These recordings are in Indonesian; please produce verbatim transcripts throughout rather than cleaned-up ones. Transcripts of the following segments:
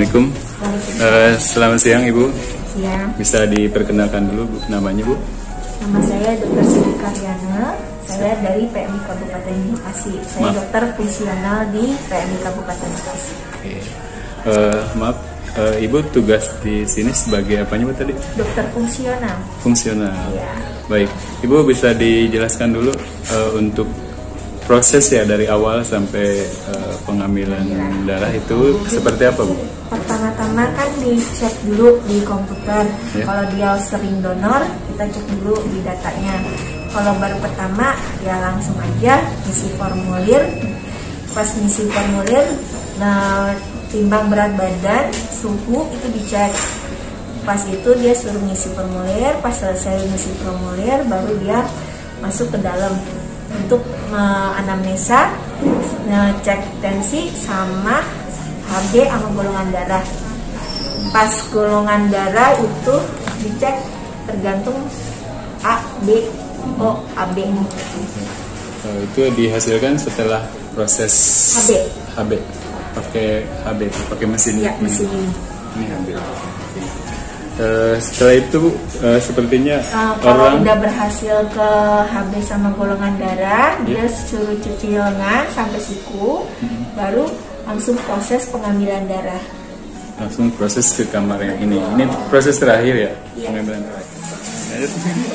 Assalamualaikum. Uh, selamat siang Ibu. Siang. Bisa diperkenalkan dulu Bu, namanya Bu? Nama saya Dokter Siti Karyana. Saya dari P M I Kabupaten Bekasi. Saya maaf. dokter fungsional di P M I Kabupaten Bekasi. Oke. Uh, maaf, uh, Ibu tugas di sini sebagai apanya Bu tadi? Dokter fungsional. Fungsional. Ya. Baik, Ibu bisa dijelaskan dulu uh, untuk proses ya dari awal sampai uh, pengambilan ya. darah itu Mungkin seperti apa Bu? Pertama-tama kan dicek dulu di komputer. Ya. Kalau dia sering donor, kita cek dulu di datanya. Kalau baru pertama, ya langsung aja isi formulir. Pas ngisi formulir, nah timbang berat badan, suhu itu dicek. Pas itu dia suruh ngisi formulir. Pas selesai ngisi formulir, baru dia masuk ke dalam untuk menganamnesa, ngecek tensi sama H B sama golongan darah. Pas golongan darah itu dicek tergantung A, B, O, A B. Oh, itu dihasilkan setelah proses H B. H B. Pakai H B, pakai mesin. Ya, mesin ini. Ini H B. Uh, setelah itu uh, sepertinya uh, kalau orang udah berhasil ke H B sama golongan darah, yeah. dia suruh cuci lengan sampai siku, mm-hmm. baru langsung proses pengambilan darah. Langsung proses ke kamar yang ini. Ini proses terakhir ya, yeah. pengambilan darah. Nah,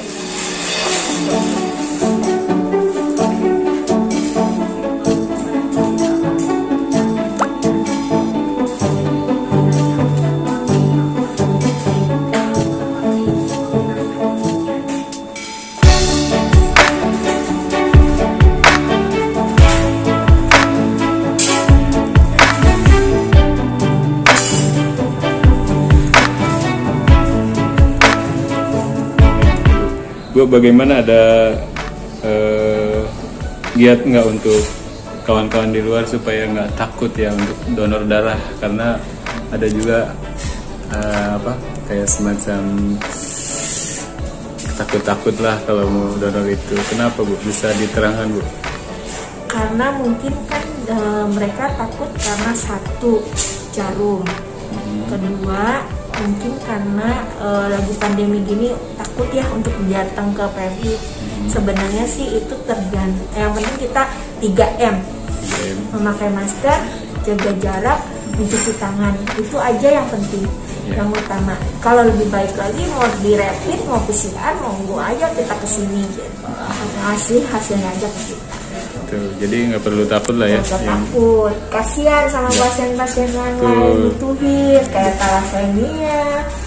Bu, bagaimana ada uh, giat nggak untuk kawan-kawan di luar supaya nggak takut ya untuk donor darah, karena ada juga uh, apa kayak semacam takut-takut lah kalau mau donor itu. Kenapa Bu? Bisa diterangkan Bu? Karena mungkin kan e, mereka takut karena satu jarum, hmm. kedua mungkin karena e, lagi pandemi gini takut ya untuk datang ke P M I. Hmm. Sebenarnya sih itu tergantung. Yang penting kita tiga M, memakai masker, jaga jarak, mencuci tangan. Itu aja yang penting, yeah. yang utama. Kalau lebih baik lagi mau di rapid, mau P C R, monggo aja kita kesini gitu. Ngasih hasilnya aja ke kita. Tuh, jadi nggak perlu takut lah ya. Nggak takut. Kasihan sama ya. pasien-pasien yang lain butuhin kayak thalassemia,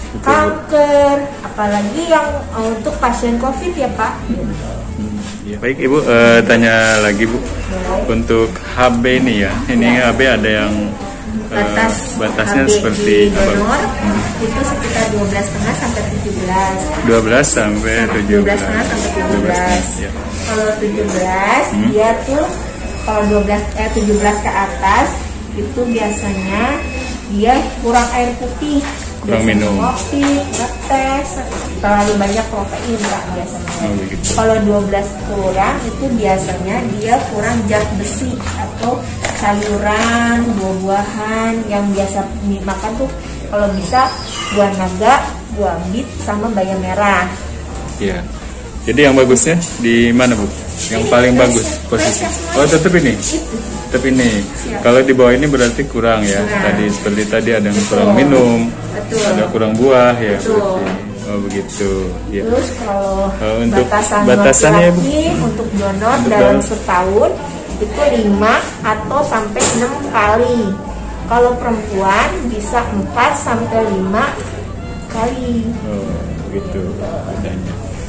kanker, apalagi yang untuk pasien COVID ya Pak. Hmm, ya. Baik Ibu, uh, tanya lagi Bu. Baik. Untuk H B ini ya, ini ya. H B ada yang uh, batas batasnya H B seperti di donor apa? Hmm. Itu sekitar dua belas koma lima sampai tujuh belas. dua belas sampai tujuh belas. dua belas koma lima sampai tujuh belas. Ya. Kalau tujuh belas hmm. dia tuh kalau dua belas eh tujuh belas ke atas itu biasanya dia kurang air putih, kurang minum, kopi, ngetes, terlalu banyak protein Pak biasanya. Oh, kalau dua belas kurang itu biasanya dia kurang zat besi atau sayuran, buah-buahan yang biasa dimakan tuh kalau bisa buah naga, buah bit sama bayam merah. Iya. Jadi yang bagusnya di mana Bu? Yang ini, paling bagus posisi? Oh tetap ini, tetap ini. Kalau di bawah ini berarti kurang ya. Nah. Tadi seperti tadi ada yang kurang minum, Betul. ada kurang buah ya. Berarti. Oh begitu. Ya. Terus kalau uh, untuk batasan batasannya Bu? Untuk donor untuk dalam donor. setahun itu lima atau sampai enam kali. Kalau perempuan bisa empat sampai lima kali. Oh begitu adanya.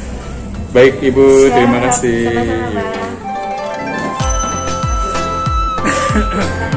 Baik Ibu, Siap. terima kasih. Sama-sama.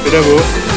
Sudah Bu.